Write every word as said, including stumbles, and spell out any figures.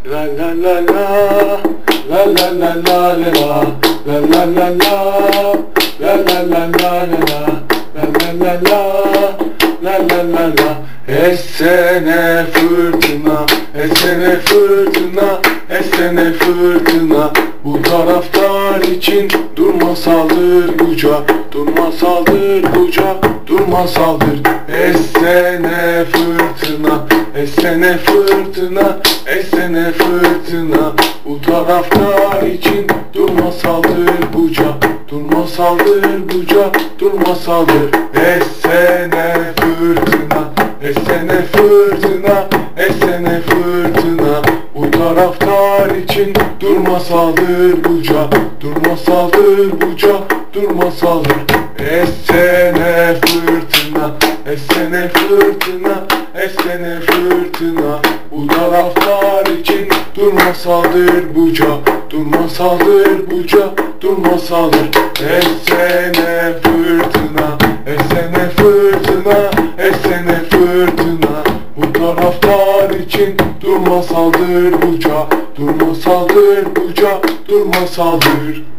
La la la la, la la la la la, la la la la, la la la la la, la la la la, la la la la. Essene fırtına, essene fırtına, essene fırtına. Bu taraftar için durma saldır buca, durma saldır buca, durma saldır. Essene fırtına, essene fırtına, essene fırtına. Bu taraftar için durma saldır buca, durma saldır buca, durma saldır. Essene fırtına, essene fırtına, essene fırtına. Bu taraftar için durma saldır buca, durma saldır buca, durma saldır. Essene fırtına, essene fırtına, essene fırtına. Bu taraftar için durma saldır buca, durma saldır buca, durma saldır. Essene fırtına, essene fırtına, essene fırtına. Bu taraftar için durma saldır buca, durma saldır buca, durma saldır.